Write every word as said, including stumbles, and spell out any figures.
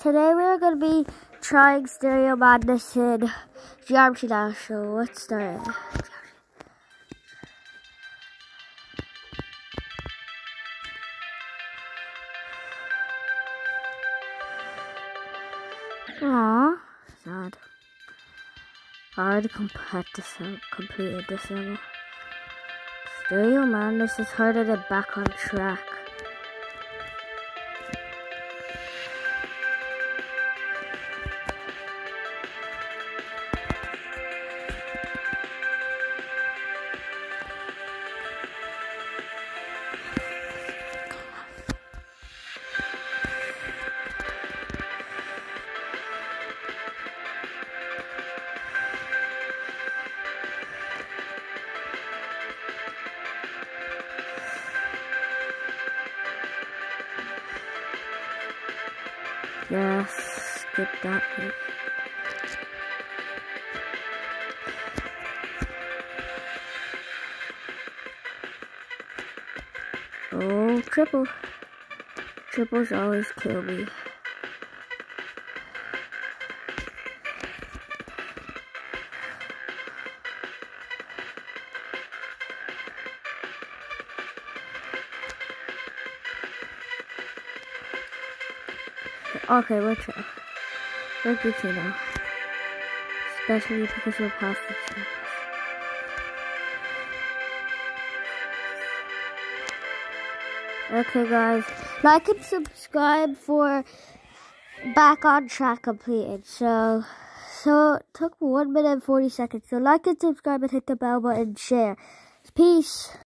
today we're going to be trying Stereo Madness in Geometry Dash, so let's start it. Aww, sad. I already complete this, completed this level. Stereo Madness is harder than Back on Track. Yes, skip that one. Oh, triple. Triples always kill me. Okay, we're trying. We're Gucci now. Especially because we're past the champs. Okay guys, like and subscribe for Back on Track completed. So, so it took one minute and forty seconds. So like and subscribe and hit the bell button and share. Peace.